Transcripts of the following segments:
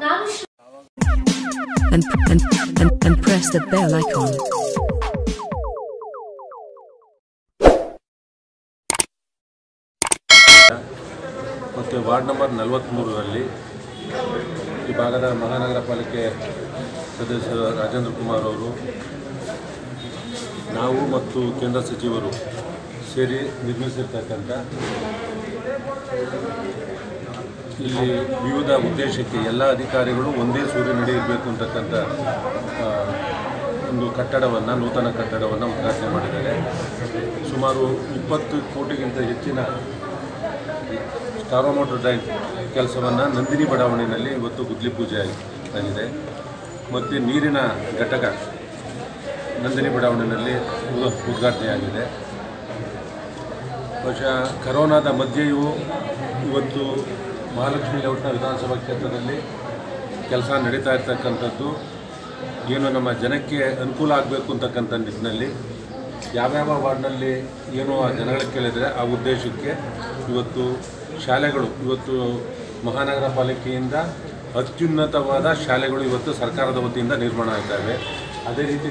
and press the bell icon. ಮತ್ತು ward number 43ರಲ್ಲಿ ಈ ಭಾಗದ ಮಹಾನಗರ ಪಾಲಿಕೆ ಸದಸ್ಯರು ರಾಜೇಂದ್ರ ಕುಮಾರ್ ಅವರು ನಾವು ಮತ್ತು ಕೇಂದ್ರ ಸಚಿವರು ಸೇರಿ ನಿರ್ಮಿಸಿರ್ತಕ್ಕಂಥ ಇಲ್ಲಿ ವಿವಿಧ ಉದ್ದೇಶಕ್ಕೆ ಎಲ್ಲ ಅಧಿಕಾರಿಗಳು ಒಂದೇ ಸೂರಿನಡಿ ಇರಬೇಕು ಅಂತಕ್ಕಂಥ ಒಂದು ಕಟ್ಟಡವನ್ನು ನೂತನ ಕಟ್ಟಡವನ್ನು ಉದ್ಘಾಟನೆ ಮಾಡಿದ್ದಾರೆ. ಸುಮಾರು 20 ಕೋಟಿಗಿಂತ ಹೆಚ್ಚಿನ ಸ್ಟಾರೋ ಮೋಟರ್ ಡ್ರೈನ್ ಕೆಲಸವನ್ನು ನಂದಿನಿ ಬಡಾವಣೆಯಲ್ಲಿ ಇವತ್ತು ಗುದ್ಲಿ ಪೂಜೆ ಆಗಿದೆ. ಮತ್ತು ನೀರಿನ ಘಟಕ ನಂದಿನಿ ಬಡಾವಣೆಯಲ್ಲಿ ಉದ್ಘಾಟನೆಯಾಗಿದೆ. ಬಹುಶಃ ಕರೋನಾದ ಮಧ್ಯೆಯೂ ಇವತ್ತು ಮಹಾಲಕ್ಷ್ಮಿ ಲೇಔಟ್ನ ವಿಧಾನಸಭಾ ಕ್ಷೇತ್ರದಲ್ಲಿ ಕೆಲಸ ನಡೀತಾ ಇರ್ತಕ್ಕಂಥದ್ದು ಏನು ನಮ್ಮ ಜನಕ್ಕೆ ಅನುಕೂಲ ಆಗಬೇಕು ಅಂತಕ್ಕಂಥ ನಿಟ್ಟಿನಲ್ಲಿ ಯಾವ್ಯಾವ ವಾರ್ಡ್ನಲ್ಲಿ ಏನೋ ಜನಗಳಿಗೆ ಕೇಳಿದರೆ ಆ ಉದ್ದೇಶಕ್ಕೆ ಇವತ್ತು ಶಾಲೆಗಳು ಇವತ್ತು ಮಹಾನಗರ ಪಾಲಿಕೆಯಿಂದ ಅತ್ಯುನ್ನತವಾದ ಶಾಲೆಗಳು ಇವತ್ತು ಸರ್ಕಾರದ ವತಿಯಿಂದ ನಿರ್ಮಾಣ ಆಗ್ತವೆ. ಅದೇ ರೀತಿ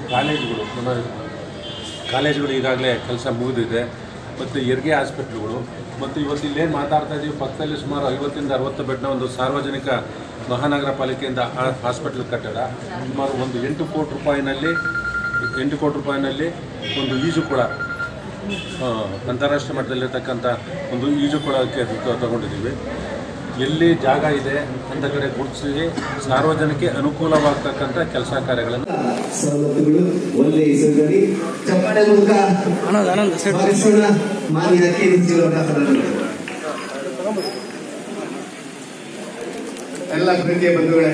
ಕಾಲೇಜುಗಳು ಈಗಾಗಲೇ ಕೆಲಸ ಮುಗಿದಿದೆ. ಮತ್ತು ಹೆರಿಗೆ ಹಾಸ್ಪಿಟ್ಲುಗಳು ಮತ್ತು ಇವತ್ತು ಇಲ್ಲೇನು ಮಾತಾಡ್ತಾ ಇದ್ದೀವಿ ಪಕ್ಕದಲ್ಲಿ ಸುಮಾರು 50 ರಿಂದ 60 ಬೆಡ್ನ ಒಂದು ಸಾರ್ವಜನಿಕ ಮಹಾನಗರ ಪಾಲಿಕೆಯಿಂದ ಹಾಸ್ಪಿಟ್ಲ್ ಕಟ್ಟಡ ಸುಮಾರು ಒಂದು 8 ಕೋಟಿ ರೂಪಾಯಿನಲ್ಲಿ ಒಂದು ಈಜುಕೊಳ ಅಂತಾರಾಷ್ಟ್ರೀಯ ಮಟ್ಟದಲ್ಲಿರ್ತಕ್ಕಂಥ ಒಂದು ಈಜುಕೊಳಕ್ಕೆ ತಗೊಂಡಿದ್ದೀವಿ. ಎಲ್ಲಿ ಜಾಗ ಇದೆ ಅಂತ ಕಡೆ ಗುರುತಿಸಿ ಸಾರ್ವಜನಿಕ ಅನುಕೂಲವಾಗ್ತಕ್ಕಂಥ ಕೆಲಸ ಕಾರ್ಯಗಳನ್ನು ಸವಲತ್ತುಗಳು ಒಳ್ಳೆಯ ಹೆಸರುಗಳಿ ಚಪ್ಪಾಳೆ ಮೂಲಕ ಮಾನ್ಯ ಎಲ್ಲ ಪ್ರೀತಿಯ ಬಂಧುಗಳೇ,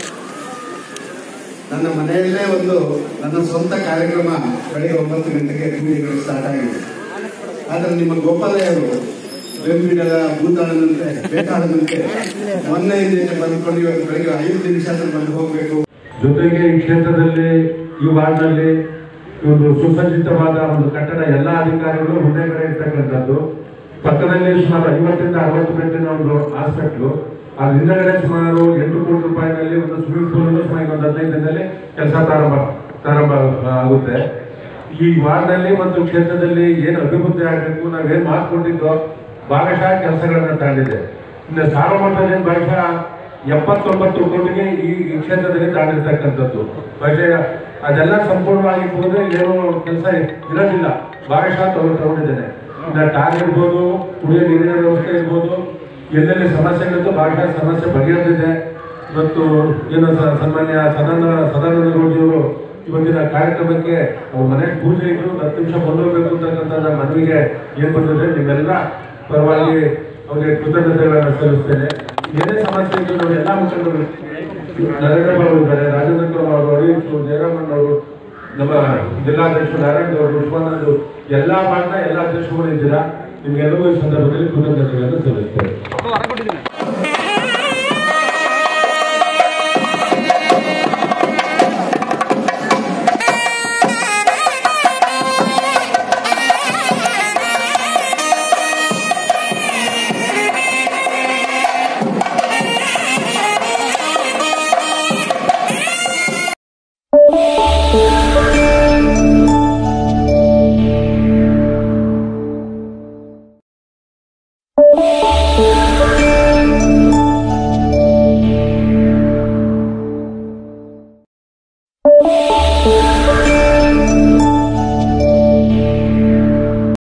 ನನ್ನ ಮನೆಯಲ್ಲೇ ನನ್ನ ಸ್ವಂತ ಕಾರ್ಯಕ್ರಮ ಬೆಳಗ್ಗೆ 9 ಗಂಟೆಗೆ ಕೂಲಿಗಳು ಸ್ಟಾರ್ಟ್ ಆಗಿದೆ. ಆದರೆ ನಿಮ್ಮ ಗೋಪಾಲಯ್ಯರು ಬೆಂಬಿಡದ ಭೂತಾಳದಂತೆ ಬೇಟಾಳದಂತೆ ಮೊನ್ನೆ ಬಂದುಕೊಂಡು ಇವಾಗ ಬೆಳಗ್ಗೆ 5 ನಿಮಿಷ ಬಂದು ಹೋಗಬೇಕು. ಜೊತೆಗೆ ಈ ಕ್ಷೇತ್ರದಲ್ಲಿ ಈ ವಾರ್ಡ್ನಲ್ಲಿ ಒಂದು ಸುಸಜ್ಜಿತವಾದ ಒಂದು ಕಟ್ಟಡ ಎಲ್ಲ ಅಧಿಕಾರಿಗಳು ಮುಂದೆ ಕಡೆ ಇರ್ತಕ್ಕಂಥದ್ದು. ಪಕ್ಕದಲ್ಲಿ ಸುಮಾರು 50 ರಿಂದ 60 ಬೆಡ್ಡಿನ ಒಂದು ಹಾಸ್ಪಿಟ್ಲು, ಅದ್ರ ಹಿಂದಗಡೆ ಸುಮಾರು 8 ಕೋಟಿ ರೂಪಾಯಿನಲ್ಲಿ ಒಂದು ಸ್ವಿಮ್ಮಿಂಗ್ ಪೂಲ್ ಸುಮಾರು 15 ದಿನದಲ್ಲಿ ಕೆಲಸ ಪ್ರಾರಂಭ ಆಗುತ್ತೆ. ಈ ವಾರ್ಡ್ನಲ್ಲಿ ಮತ್ತು ಕ್ಷೇತ್ರದಲ್ಲಿ ಏನು ಅಭಿವೃದ್ಧಿ ಆಗಬೇಕು ನಾವೇನು ಮಾತು ಕೊಟ್ಟಿದ್ದೋ ಭಾಗಶಃ ಕೆಲಸಗಳನ್ನ ತಾಂಡಿದೆ. ಇನ್ನು ಸಾರ್ವಮಟ್ಟದಲ್ಲಿ ಭಾಗಶಃ 79 ಕೋಟಿಗೆ ಈ ಕ್ಷೇತ್ರದಲ್ಲಿ ತಾಂಡಿರ್ತಕ್ಕಂಥದ್ದು. ಬಹುಶಃ ಅದೆಲ್ಲ ಸಂಪೂರ್ಣವಾಗಿ ಹೋದ್ರೆ ಏನೋ ಕೆಲಸ ಇರೋದಿಲ್ಲ, ಭಾಗಶಃ ತಗೊಂಡಿದ್ದೇನೆ. ಇನ್ನು ಟಾರ್ ಇರ್ಬೋದು, ಕುಡಿಯೋ ನೀರಿನ ವ್ಯವಸ್ಥೆ ಇರ್ಬೋದು, ಎಲ್ಲೆಲ್ಲಿ ಸಮಸ್ಯೆಗಳಿದ್ದು ಭಾಗಶಃ ಸಮಸ್ಯೆ ಬಗೆಹರಿದಿದೆ. ಇವತ್ತು ಏನು ಸನ್ಮಾನ್ಯ ಸದಾನಂದ ಗೌಡಿಯವರು ಇವತ್ತಿನ ಕಾರ್ಯಕ್ರಮಕ್ಕೆ ಅವ್ರ ಮನೆ ಪೂಜೆ ಇದ್ರು 10 ನಿಮಿಷ ಬಂದೋಗ್ಬೇಕು ಅಂತಕ್ಕಂಥ ಮನವಿಗೆ ಏನು ಬಂದಿದೆ ನಿಮ್ಮೆಲ್ಲ ಪರವಾಗಿ ಅವರಿಗೆ ಕೃತಜ್ಞತೆಗಳನ್ನು ಸಲ್ಲಿಸ್ತೇನೆ. ಏನೇ ಸಮಸ್ಯೆ ಇದ್ದು ನಾವು ಎಲ್ಲ ಮುಖಂಡರು ನರೇಂದ್ರ ಬಾಬು ಇದ್ದಾರೆ, ರಾಜೇಂದ್ರ ಕುಮಾರ್ ಅವರು, ಅರೀಶ್ ಜಯರಾಮನ್ ಅವರು, ನಮ್ಮ ಜಿಲ್ಲಾಧ್ಯಕ್ಷರು ನಾರಾಯಣ ಅವರು, ಉಸ್ಮಾನಂದ್ ಎಲ್ಲ ಭಾಗದ ಎಲ್ಲ ಅಧ್ಯಕ್ಷರುಗಳು ಇದ್ದೀರಾ. ನಿಮ್ಗೆಲ್ಲರೂ ಈ ಸಂದರ್ಭದಲ್ಲಿ ಕೃತಜ್ಞತೆಗಳನ್ನು ಸಲ್ಲಿಸ್ತೇನೆ.